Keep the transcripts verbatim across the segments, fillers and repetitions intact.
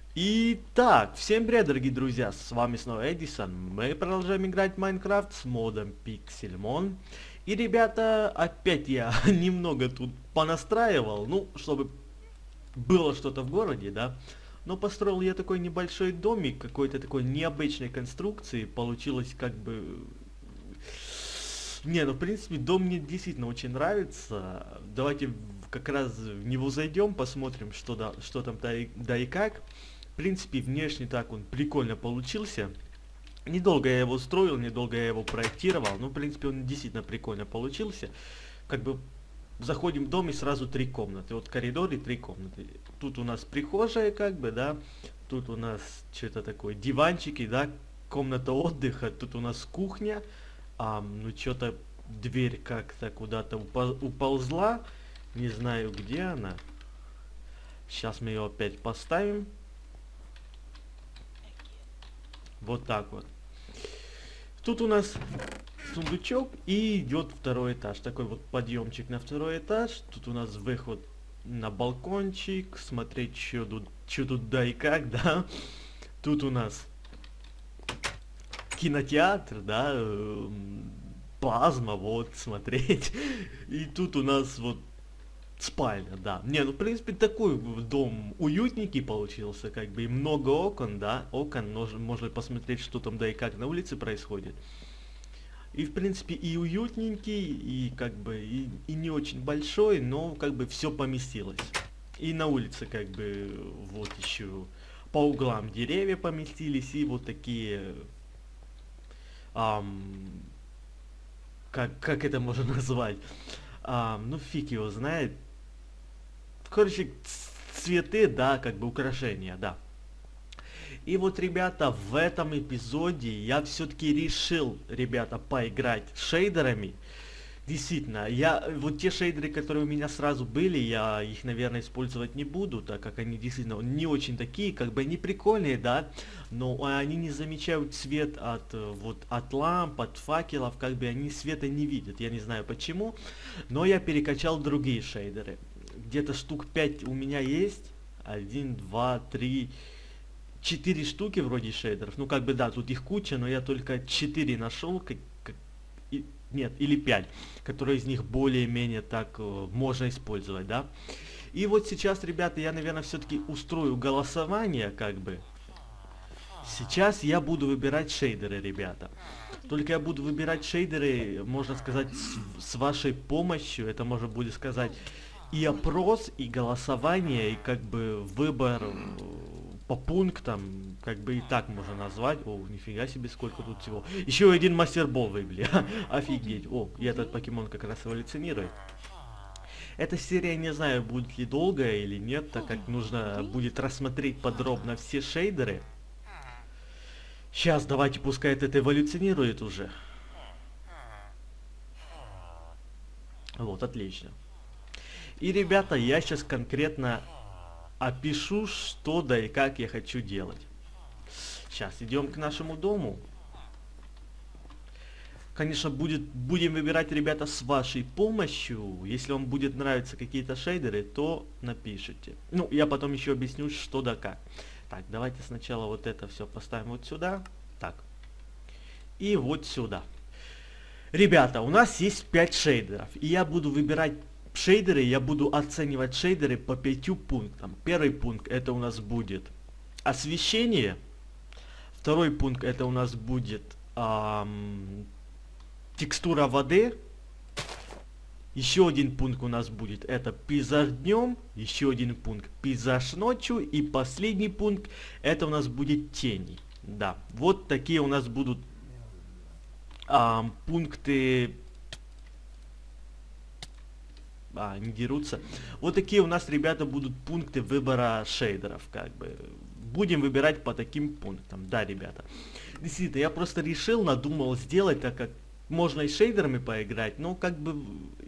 Итак, всем привет, дорогие друзья, с вами снова Эдисон. Мы продолжаем играть в Майнкрафт с модом Pixelmon. И, ребята, опять я немного тут понастраивал, ну, чтобы было что-то в городе, да. Но построил я такой небольшой домик, какой-то такой необычной конструкции. Получилось как бы... Не, ну, в принципе, дом мне действительно очень нравится. Давайте как раз в него зайдем, посмотрим, что, да, что там да и, да и как. В принципе, внешне так он прикольно получился. Недолго я его строил, недолго я его проектировал, но в принципе он действительно прикольно получился. Как бы заходим в дом и сразу три комнаты. Вот коридор и три комнаты. Тут у нас прихожая, как бы, да. Тут у нас что-то такое, диванчики, да. Комната отдыха. Тут у нас кухня. А, ну что-то дверь как-то куда-то упол уползла. Не знаю, где она. Сейчас мы ее опять поставим. Вот так вот. Тут у нас сундучок и идет второй этаж. Такой вот подъемчик на второй этаж. Тут у нас выход на балкончик. Смотреть, что тут, что тут да и как, да. Тут у нас кинотеатр, да. Э, плазма, вот, смотреть. И тут у нас вот спальня, да. Не, ну, в принципе, такой дом уютненький получился, как бы, и много окон, да. Окон, можно, можно посмотреть, что там, да и как на улице происходит. И, в принципе, и уютненький, и, как бы, и, и не очень большой, но, как бы, все поместилось. И на улице, как бы, вот еще по углам деревья поместились, и вот такие, ам, как, как это можно назвать? Ам, ну, фиг его знает. Короче, цветы, да, как бы украшения, да. И вот, ребята, в этом эпизоде я все-таки решил, ребята, поиграть шейдерами. Действительно, я вот те шейдеры, которые у меня сразу были, я их, наверное, использовать не буду, так как они действительно не очень такие, как бы они прикольные, да, но они не замечают свет от вот от ламп, от факелов, как бы они света не видят. Я не знаю почему, но я перекачал другие шейдеры. Где-то штук пять у меня есть. Один, два, три, четыре штуки вроде шейдеров. Ну, как бы, да, тут их куча, но я только четыре нашел. Как, как, и, нет, или пять, которые из них более-менее так э, можно использовать, да. И вот сейчас, ребята, я, наверное, все-таки устрою голосование, как бы. Сейчас я буду выбирать шейдеры, ребята. Только я буду выбирать шейдеры, можно сказать, с, с вашей помощью. Это можно будет сказать и опрос, и голосование, и как бы выбор по пунктам, как бы и так можно назвать. О, нифига себе, сколько тут всего. Еще один мастербол выбили. Офигеть. О, и этот покемон как раз эволюционирует. Эта серия, не знаю, будет ли долгая или нет, так как нужно будет рассмотреть подробно все шейдеры. Сейчас, давайте, пускай это эволюционирует уже. Вот, отлично. И, ребята, я сейчас конкретно опишу, что да и как я хочу делать. Сейчас, идем к нашему дому. Конечно, будет, будем выбирать, ребята, с вашей помощью. Если вам будет нравиться какие-то шейдеры, то напишите. Ну, я потом еще объясню, что да как. Так, давайте сначала вот это все поставим вот сюда. Так. И вот сюда. Ребята, у нас есть пять шейдеров. И я буду выбирать шейдеры, я буду оценивать шейдеры по пятью пунктам. Первый пункт это у нас будет освещение. Второй пункт это у нас будет эм, текстура воды. Еще один пункт у нас будет это пейзаж днем. Еще один пункт пейзаж ночью. И последний пункт это у нас будет тени. Да, вот такие у нас будут эм, пункты. А, не дерутся. Вот такие у нас, ребята, будут пункты выбора шейдеров, как бы. Будем выбирать по таким пунктам. Да, ребята. Действительно, я просто решил, надумал сделать, так как можно и шейдерами поиграть, но как бы...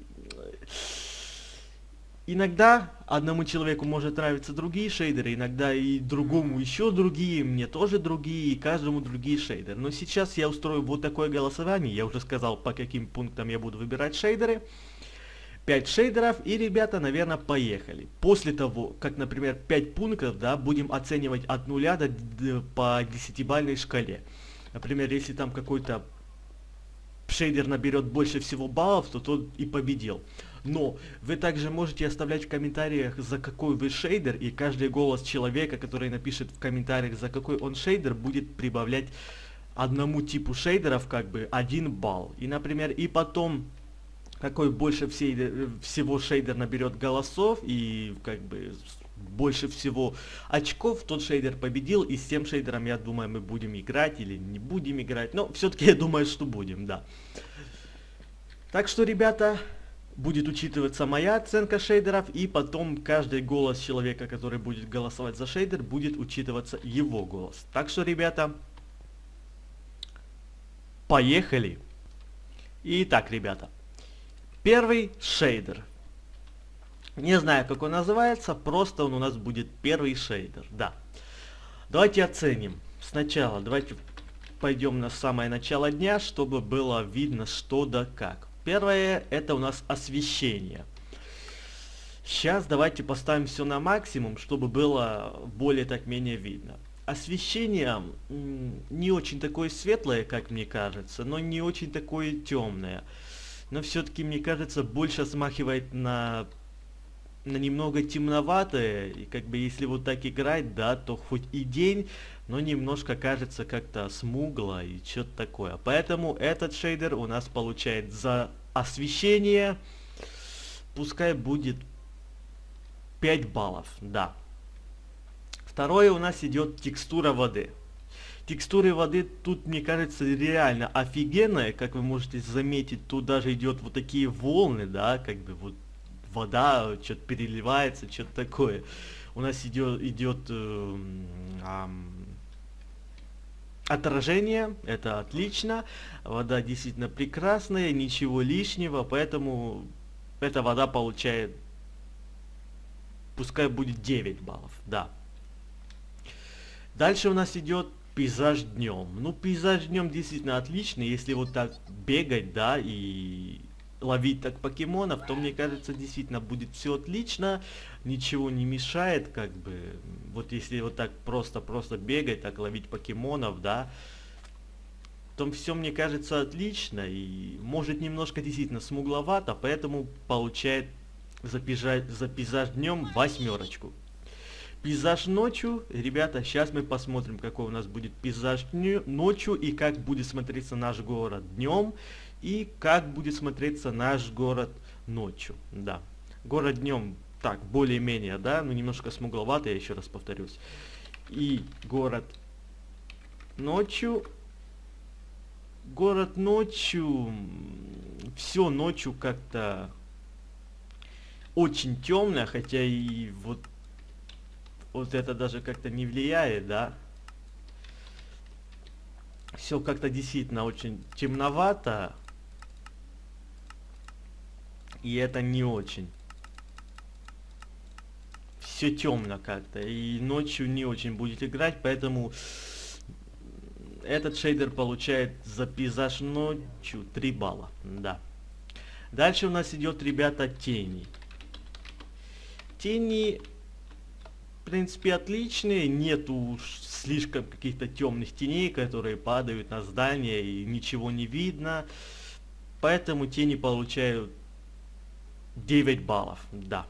Иногда одному человеку может нравиться другие шейдеры, иногда и другому еще другие, мне тоже другие, и каждому другие шейдеры. Но сейчас я устрою вот такое голосование, я уже сказал, по каким пунктам я буду выбирать шейдеры. пять шейдеров, и, ребята, наверное, поехали. После того, как, например, пять пунктов, да, будем оценивать от нуля до, до, по десятибалльной шкале. Например, если там какой-то шейдер наберет больше всего баллов, то тот и победил. Но вы также можете оставлять в комментариях, за какой вы шейдер, и каждый голос человека, который напишет в комментариях, за какой он шейдер, будет прибавлять одному типу шейдеров как бы один балл. И, например, и потом, какой больше всей, всего шейдер наберет голосов и как бы больше всего очков, тот шейдер победил, и с тем шейдером, я думаю, мы будем играть или не будем играть. Но все-таки я думаю, что будем, да. Так что, ребята, будет учитываться моя оценка шейдеров, и потом каждый голос человека, который будет голосовать за шейдер, будет учитываться его голос. Так что, ребята, поехали! Итак, ребята, первый шейдер. Не знаю, как он называется, просто он у нас будет первый шейдер, да. Давайте оценим. Сначала давайте пойдем на самое начало дня, чтобы было видно что да как. Первое, это у нас освещение. Сейчас давайте поставим все на максимум, чтобы было более так менее видно. Освещение не очень такое светлое, как мне кажется, но не очень такое темное. Но все-таки, мне кажется, больше смахивает на, на немного темноватое. И как бы если вот так играть, да, то хоть и день, но немножко кажется как-то смугло и что-то такое. Поэтому этот шейдер у нас получает за освещение, пускай будет пять баллов, да. Второе у нас идет текстура воды. Текстуры воды тут, мне кажется, реально офигенная. Как вы можете заметить, тут даже идет вот такие волны, да, как бы вот вода что-то переливается, что-то такое. У нас идет, идет э, э, отражение, это отлично. Вода действительно прекрасная, ничего лишнего, поэтому эта вода получает, пускай будет девять баллов, да. Дальше у нас идет пейзаж днем. Ну, пейзаж днем действительно отличный. Если вот так бегать, да, и ловить так покемонов, то, мне кажется, действительно будет все отлично. Ничего не мешает, как бы. Вот если вот так просто-просто бегать, так ловить покемонов, да, то все, мне кажется, отлично. И может немножко действительно смугловато, поэтому получает за пейзаж, за пейзаж днем восьмерочку. Пейзаж ночью, ребята, сейчас мы посмотрим, какой у нас будет пейзаж ночью, и как будет смотреться наш город днем, и как будет смотреться наш город ночью, да. Город днем, так, более-менее, да, но немножко смугловатый, я еще раз повторюсь. И город ночью, город ночью, все ночью как-то очень темно, хотя и вот Вот это даже как-то не влияет, да. Все как-то действительно очень темновато. И это не очень. Все темно как-то. И ночью не очень будет играть, поэтому этот шейдер получает за пейзаж ночью три балла. Да. Дальше у нас идет, ребята, тени. Тени, в принципе, отличные, нету уж слишком каких-то темных теней, которые падают на здание и ничего не видно. Поэтому тени получают девять баллов, да.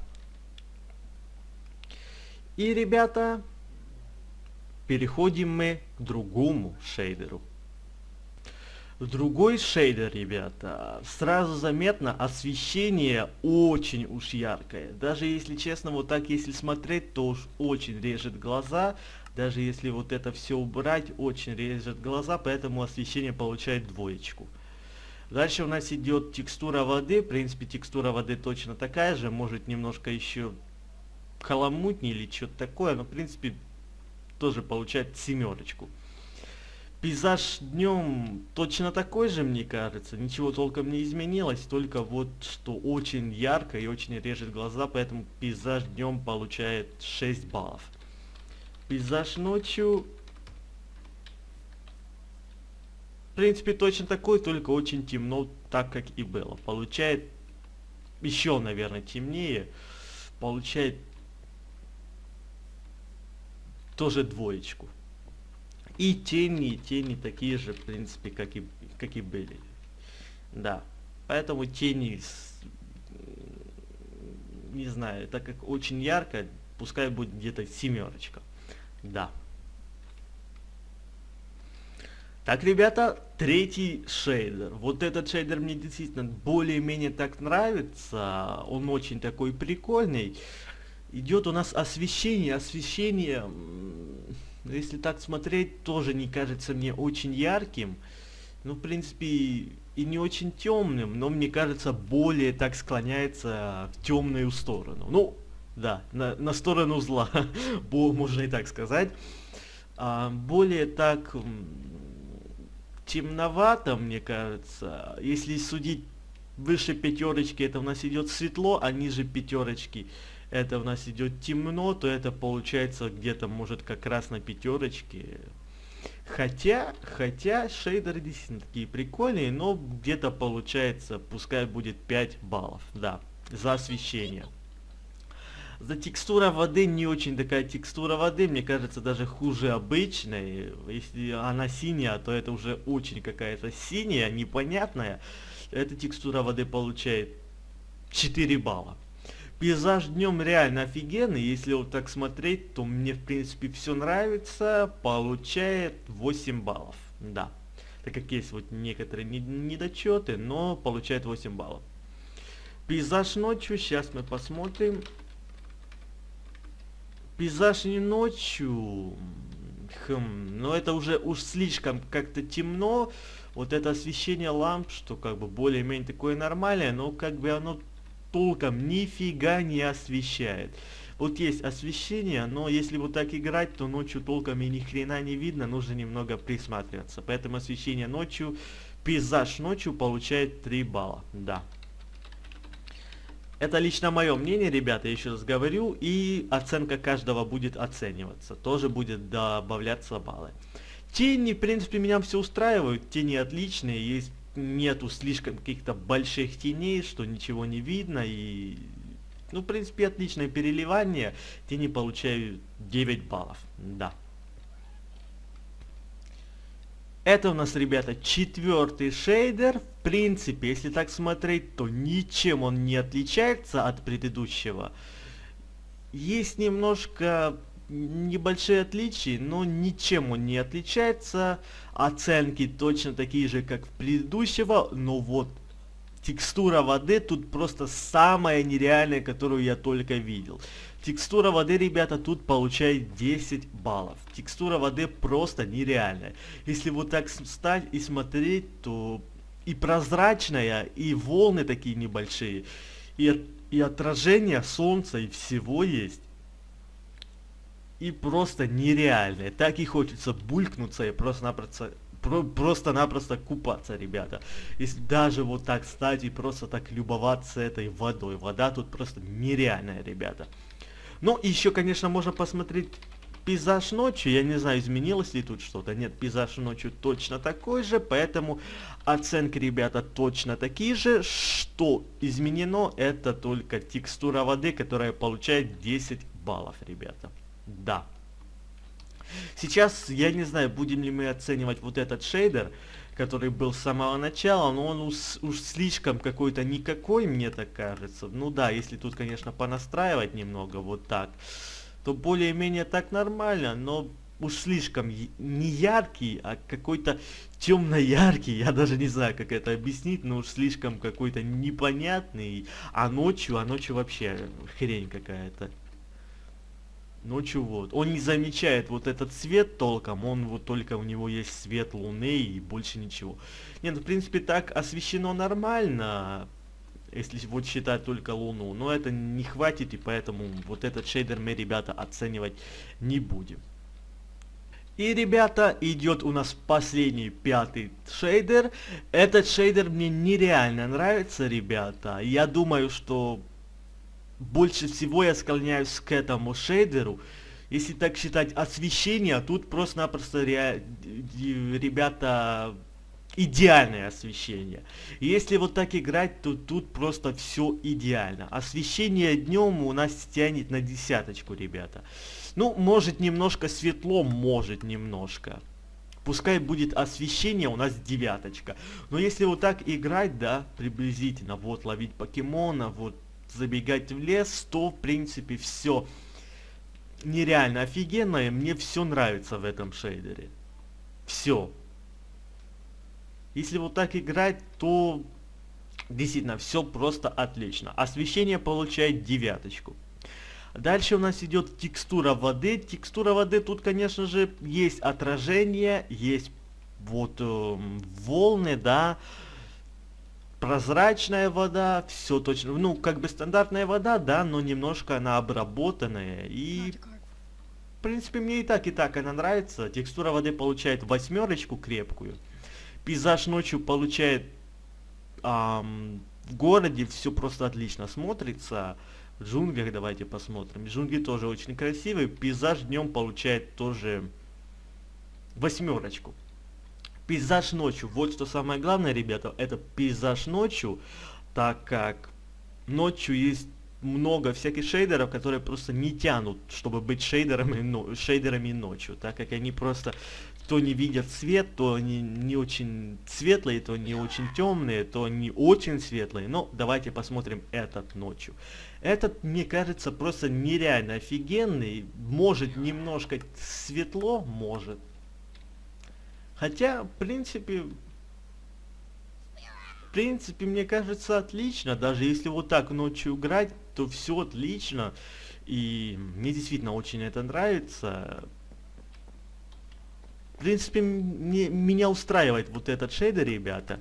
И, ребята, переходим мы к другому шейдеру. Другой шейдер, ребята, сразу заметно, освещение очень уж яркое. Даже если честно, вот так если смотреть, то уж очень режет глаза. Даже если вот это все убрать, очень режет глаза, поэтому освещение получает двоечку. Дальше у нас идет текстура воды. В принципе, текстура воды точно такая же, может немножко еще каламутнее или что-то такое, но в принципе тоже получает семерочку. Пейзаж днем точно такой же, мне кажется, ничего толком не изменилось, только вот что очень ярко и очень режет глаза, поэтому пейзаж днем получает шесть баллов. Пейзаж ночью, в принципе, точно такой, только очень темно, так как и было, получает еще, наверное, темнее, получает тоже двоечку. И тени, тени такие же, в принципе, как и, как и были. Да. Поэтому тени, не знаю, так как очень ярко, пускай будет где-то семерочка. Да. Так, ребята, третий шейдер. Вот этот шейдер мне действительно более-менее так нравится. Он очень такой прикольный. Идет у нас освещение. Освещение, если так смотреть, тоже не кажется мне очень ярким. Ну, в принципе, и не очень темным, но мне кажется, более так склоняется в темную сторону. Ну, да, на, на сторону зла, можно и так сказать. А, более так темновато, мне кажется. Если судить выше пятерочки, это у нас идет светло, а ниже пятерочки это у нас идет темно, то это получается где-то может как раз на пятерочке. Хотя, хотя шейдеры действительно такие прикольные, но где-то получается, пускай будет пять баллов, да, за освещение. За текстура воды не очень такая текстура воды, мне кажется, даже хуже обычной. Если она синяя, то это уже очень какая-то синяя, непонятная. Эта текстура воды получает четыре балла. Пейзаж днем реально офигенный, если вот так смотреть, то мне в принципе все нравится, получает восемь баллов, да. Так как есть вот некоторые недочеты, но получает восемь баллов. Пейзаж ночью, сейчас мы посмотрим. Пейзаж не ночью, хм, но это уже уж слишком как-то темно. Вот это освещение ламп, что как бы более-менее такое нормальное, но как бы оно толком нифига не освещает. Вот есть освещение, но если вот так играть, то ночью толком и ни хрена не видно, нужно немного присматриваться. Поэтому освещение ночью, пейзаж ночью получает три балла, да. Это лично мое мнение, ребята, я еще раз говорю, и оценка каждого будет оцениваться, тоже будет добавляться баллы. Тени, в принципе, меня все устраивают, тени отличные, есть нету слишком каких-то больших теней, что ничего не видно, и, ну, в принципе, отличное переливание, тени получают девять баллов, да. Это у нас, ребята, четвертый шейдер. В принципе, если так смотреть, то ничем он не отличается от предыдущего. Есть немножко небольшие отличия, но ничем он не отличается. Оценки точно такие же, как в предыдущего, но вот текстура воды тут просто самая нереальная, которую я только видел. Текстура воды, ребята, тут получает десять баллов. Текстура воды просто нереальная. Если вот так встать и смотреть, то и прозрачная, и волны такие небольшие, и, и отражение солнца, и всего есть. И просто нереальное. Так и хочется булькнуться и просто-напросто про, просто-напросто купаться, ребята. Если даже вот так встать и просто так любоваться этой водой. Вода тут просто нереальная, ребята. Ну, и еще, конечно, можно посмотреть пейзаж ночью. Я не знаю, изменилось ли тут что-то. Нет, пейзаж ночью точно такой же, поэтому оценки, ребята, точно такие же. Что изменено, это только текстура воды, которая получает десять баллов, ребята. Да. Сейчас, я не знаю, будем ли мы оценивать вот этот шейдер, который был с самого начала, но он уж, уж слишком какой-то никакой, мне так кажется. Ну да, если тут, конечно, понастраивать немного вот так, то более-менее так нормально, но уж слишком не яркий, а какой-то темно-яркий, я даже не знаю, как это объяснить, но уж слишком какой-то непонятный, а ночью, а ночью вообще хрень какая-то. Ночью вот. Он не замечает вот этот свет толком, он вот только у него есть свет луны и больше ничего. Нет, в принципе так освещено нормально, если вот считать только луну, но это не хватит, и поэтому вот этот шейдер мы, ребята, оценивать не будем. И, ребята, идет у нас последний, пятый шейдер. Этот шейдер мне нереально нравится, ребята. Я думаю, что больше всего я склоняюсь к этому шейдеру. Если так считать освещение, тут просто-напросто ребята идеальное освещение. Если вот так играть, то тут просто все идеально. Освещение днем у нас тянет на десяточку, ребята. Ну, может немножко светло, может немножко. Пускай будет освещение у нас девяточка. Но если вот так играть, да, приблизительно, вот ловить покемона, вот забегать в лес, то в принципе все нереально офигенно, и мне все нравится в этом шейдере. Все. Если вот так играть, то действительно все просто отлично. Освещение получает девяточку. Дальше у нас идет текстура воды. Текстура воды тут, конечно же, есть отражение, есть вот э, волны, да, прозрачная вода, все точно, ну, как бы стандартная вода, да, но немножко она обработанная. И, в принципе, мне и так, и так она нравится. Текстура воды получает восьмерочку крепкую. Пейзаж ночью получает ам, в городе все просто отлично смотрится. В джунглях давайте посмотрим. Джунгли тоже очень красивые. Пейзаж днем получает тоже восьмерочку. Пейзаж ночью. Вот что самое главное, ребята, это пейзаж ночью, так как ночью есть много всяких шейдеров, которые просто не тянут, чтобы быть шейдерами, но, шейдерами ночью, так как они просто то не видят свет, то они не очень светлые, то не очень темные, то не очень светлые. Но давайте посмотрим этот ночью. Этот, мне кажется, просто нереально офигенный. Может немножко светло, может. Хотя, в принципе, в принципе, мне кажется, отлично. Даже если вот так ночью играть, то все отлично. И мне действительно очень это нравится. В принципе, мне, меня устраивает вот этот шейдер, ребята.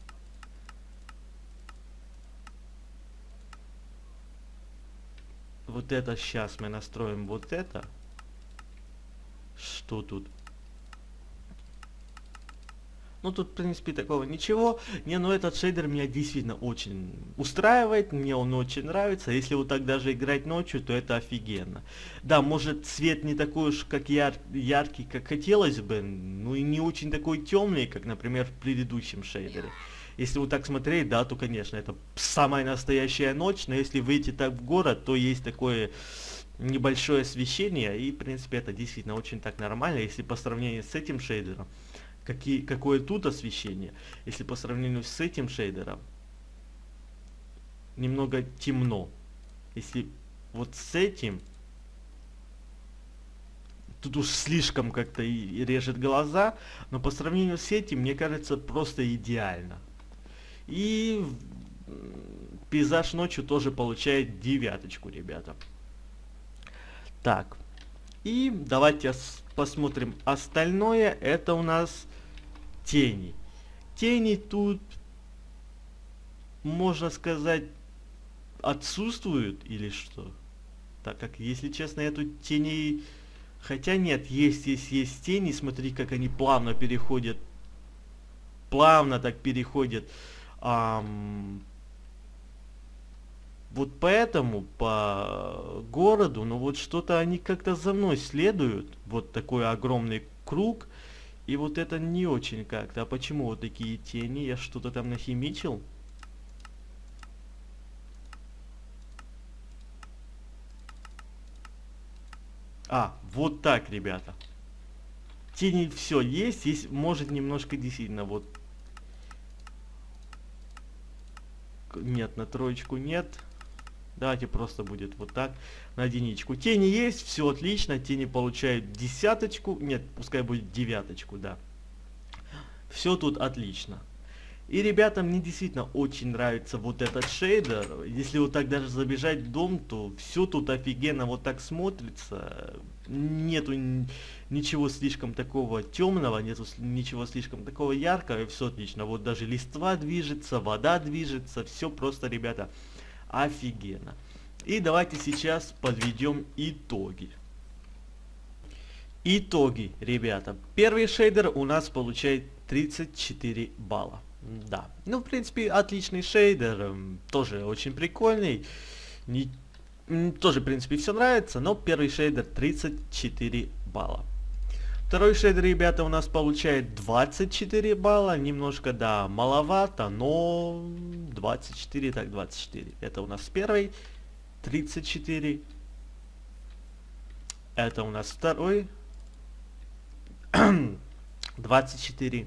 Вот это сейчас мы настроим вот это. Что тут? Ну тут, в принципе, такого ничего. Не, но этот шейдер меня действительно очень устраивает. Мне он очень нравится. Если вот так даже играть ночью, то это офигенно. Да, может цвет не такой уж как яр яркий, как хотелось бы. Ну и не очень такой темный, как, например, в предыдущем шейдере. Если вот так смотреть, да, то, конечно, это самая настоящая ночь. Но если выйти так в город, то есть такое небольшое освещение. И, в принципе, это действительно очень так нормально. Если по сравнению с этим шейдером. Какие, какое тут освещение, если по сравнению с этим шейдером немного темно. Если вот с этим, тут уж слишком как-то и режет глаза, но по сравнению с этим, мне кажется, просто идеально. И пейзаж ночью тоже получает девяточку, ребята. Так, и давайте посмотрим остальное. Это у нас тени. Тени тут, можно сказать, отсутствуют или что? Так как, если честно, я тут теней... Хотя нет, есть, есть, есть тени. Смотри, как они плавно переходят. Плавно так переходят. Ам, вот поэтому по городу, ну вот что-то они как-то за мной следуют. Вот такой огромный круг. И вот это не очень как-то. А почему вот такие тени? Я что-то там нахимичил? А, вот так, ребята. Тени все есть, есть, может немножко действительно вот. Нет, на троечку нет. Давайте просто будет вот так, на единичку. Тени есть, все отлично, тени получают десяточку, нет, пускай будет девяточку, да. Все тут отлично. И, ребята, мне действительно очень нравится вот этот шейдер. Если вот так даже забежать в дом, то все тут офигенно вот так смотрится. Нету ничего слишком такого темного, нету ничего слишком такого яркого, и все отлично. Вот даже листва движется, вода движется, все просто, ребята, офигенно. И давайте сейчас подведем итоги. Итоги, ребята. Первый шейдер у нас получает тридцать четыре балла. Да. Ну, в принципе, отличный шейдер. Тоже очень прикольный. Не, тоже, в принципе, все нравится. Но первый шейдер тридцать четыре балла. Второй шейдер, ребята, у нас получает двадцать четыре балла. Немножко, да, маловато, но двадцать четыре, так двадцать четыре. Это у нас первый. тридцать четыре. Это у нас второй. двадцать четыре.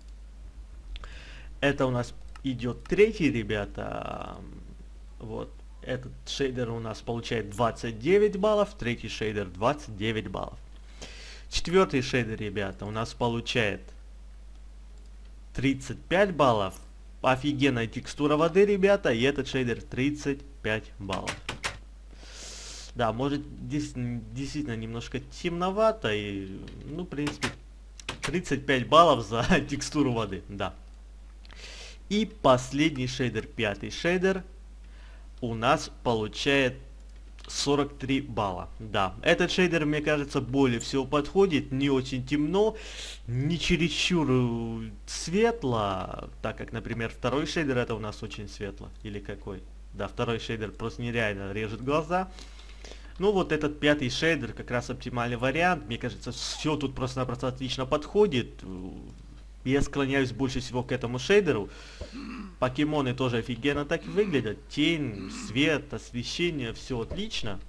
Это у нас идет третий, ребята. Вот. Этот шейдер у нас получает двадцать девять баллов. Третий шейдер двадцать девять баллов. Четвертый шейдер, ребята, у нас получает тридцать пять баллов. Офигенная текстура воды, ребята. И этот шейдер тридцать пять баллов. Да, может здесь действительно немножко темновато. И, ну, в принципе, тридцать пять баллов за текстуру воды. Да. И последний шейдер, пятый шейдер, у нас получает сорок три балла. Да, этот шейдер, мне кажется, более всего подходит. Не очень темно, не чересчур светло, так как, например, второй шейдер это у нас очень светло. Или какой? Да, второй шейдер просто нереально режет глаза. Ну вот этот пятый шейдер как раз оптимальный вариант. Мне кажется, все тут просто-напросто отлично подходит. Я склоняюсь больше всего к этому шейдеру. Покемоны тоже офигенно так выглядят. Тень, свет, освещение, все отлично.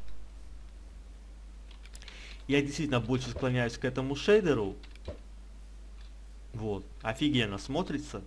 Я действительно больше склоняюсь к этому шейдеру. Вот, офигенно смотрится.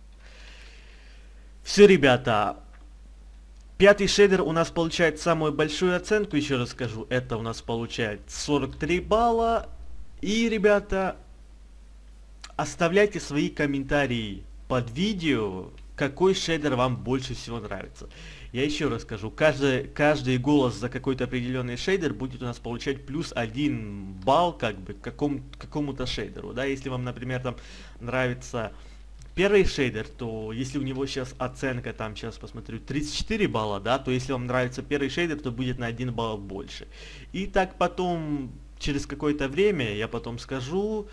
Все, ребята. Пятый шейдер у нас получает самую большую оценку, еще раз скажу. Это у нас получает сорок три балла. И, ребята, оставляйте свои комментарии под видео, какой шейдер вам больше всего нравится. Я еще раз скажу, каждый, каждый голос за какой-то определенный шейдер будет у нас получать плюс один балл как бы к какому, какому-то шейдеру. Да? Если вам, например, там нравится первый шейдер, то если у него сейчас оценка, там сейчас посмотрю, тридцать четыре балла, да, то если вам нравится первый шейдер, то будет на один балл больше. И так потом, через какое-то время, я потом скажу,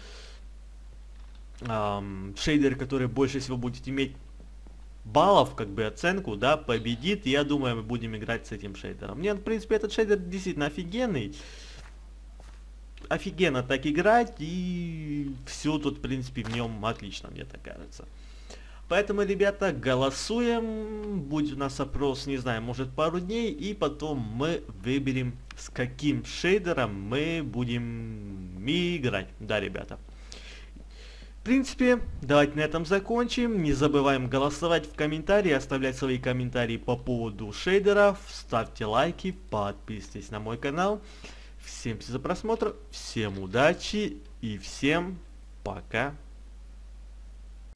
эм, шейдер, который больше всего будет иметь баллов, как бы оценку, да, победит. И я думаю, мы будем играть с этим шейдером. Мне, в принципе, этот шейдер действительно офигенный. Офигенно так играть, и все тут, в принципе, в нем отлично, мне так кажется. Поэтому, ребята, голосуем. Будет у нас опрос, не знаю, может пару дней, и потом мы выберем, с каким шейдером мы будем играть. Да, ребята. В принципе, давайте на этом закончим. Не забываем голосовать в комментарии, оставлять свои комментарии по поводу шейдеров. Ставьте лайки, подписывайтесь на мой канал. Всем спасибо за просмотр, всем удачи и всем пока.